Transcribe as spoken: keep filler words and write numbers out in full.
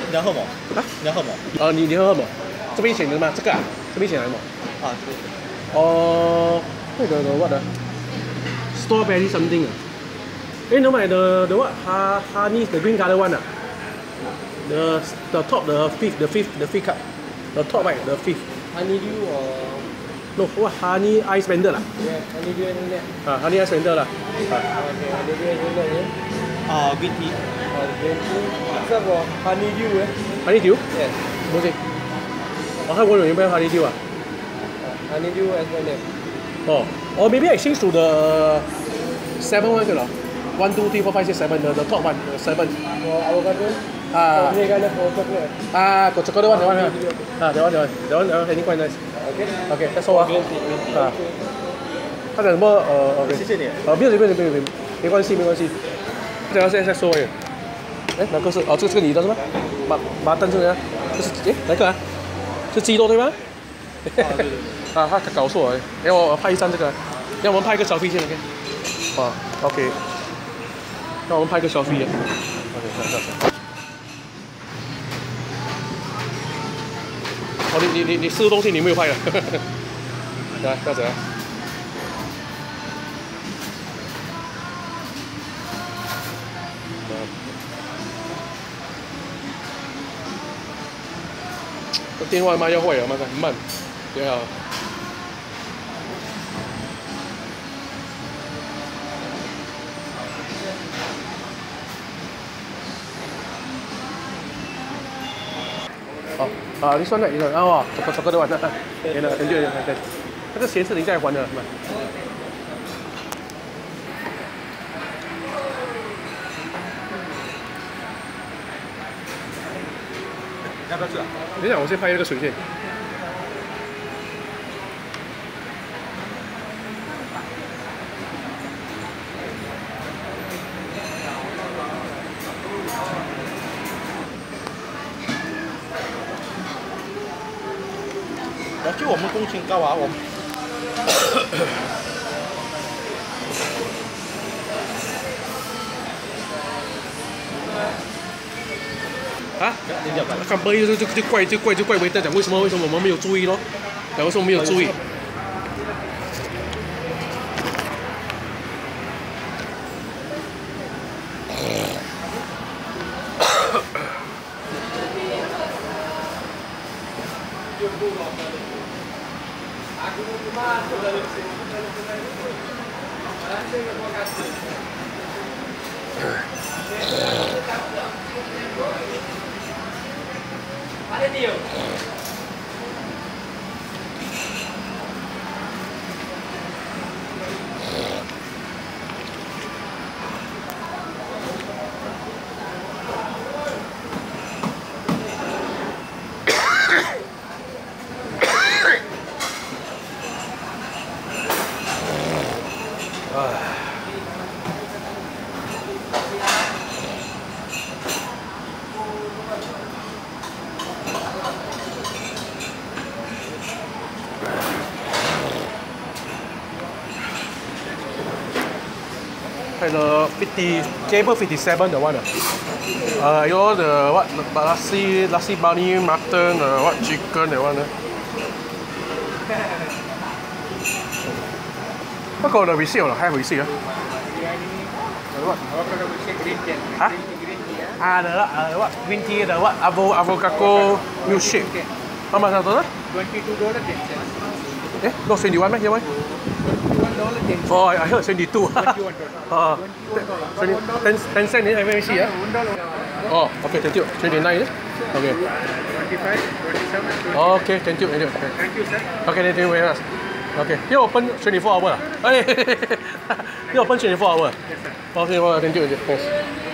你要喝么？啊？你要喝么？ 呃，你你喝什么？这边选的吗？这个啊，这边选的吗？ 啊，这个。 哦，那个 the what 啊 ？Strawberry something 啊？哎，你买的 the what？哈哈尼 the green color one 啊？The the top the fifth the fifth the fifth cup the top right the fifth. Honeydew or no what honey ice blender 啦？ yeah, honeydew and that. 啊 honey ice blender 啦。啊 okay, honeydew and that yeah. Ah, green tea. Ah, green tea. Sao for honeydew eh? honeydew? Yes. 冇事。我睇我用咩 honeydew 啊？ Honeydew as well yeah. 哦，哦 maybe exchange to the seven one 对了。One two three four five six seven the the top one the seven. For avocado. Ah. Okay, kind of for chocolate. Ah, got chocolate one that one. Ah, that one that one that one that one I think quite nice. Okay. Okay, that's all 啊。啊。他讲什么？呃，OK。 谢谢你。 呃，不用不用不用不用，没关系没关系。这个现在在说哎。哎，哪个是？哦，这个这个你的是吗？马马登这个，这是哎哪个啊？是鸡肉对吗？ 啊对对对。 啊，他搞错了。哎，我我拍一张这个，让我们拍一个小飞先 ，OK。啊 ，OK。让我们拍个小飞啊。OK， 看看看。哦，你你你你吃的东西你没有拍啊？来，这样子啊。这电话妈要坏了，妈的很慢，对啊。好啊，你算了，你算啊，哇，巧克巧克力完了，给了，很久很久，那个钱是你再还的，是吧？ 要不要吃啊？ 等一下，我先拍那个水先。 就我们工钱高啊，我们。 啊？看杯就就就怪就怪就怪维德讲为什么为什么我们没有注意咯？讲为什么没有注意？还有 fifty cable fifty seven 的 one 啊，呃，有 the what nasi nasi bani mutton uh, what chicken 的 one 呢？不過 the receipt 啦，係 receipt 啊。what？ 啊？啊，the uh what green tea the what avo avocado milkshake。How much total? Twenty-two dollars ten cents. 哎 ，not twenty-one 咩？因為 Oh, I heard twenty-two. Oh, ten ten cent in M M C 啊？ Oh, okay, thank you. twenty-nine 咧 ？Okay. Twenty-five, twenty-seven, twenty. Okay, thank you, thank you. Thank you, sir. Okay, thank you very much. Okay, 因為我分 twenty-four hour 啊。哎，因為我分 twenty-four hour。Okay, well, thank you, thank you. Thanks.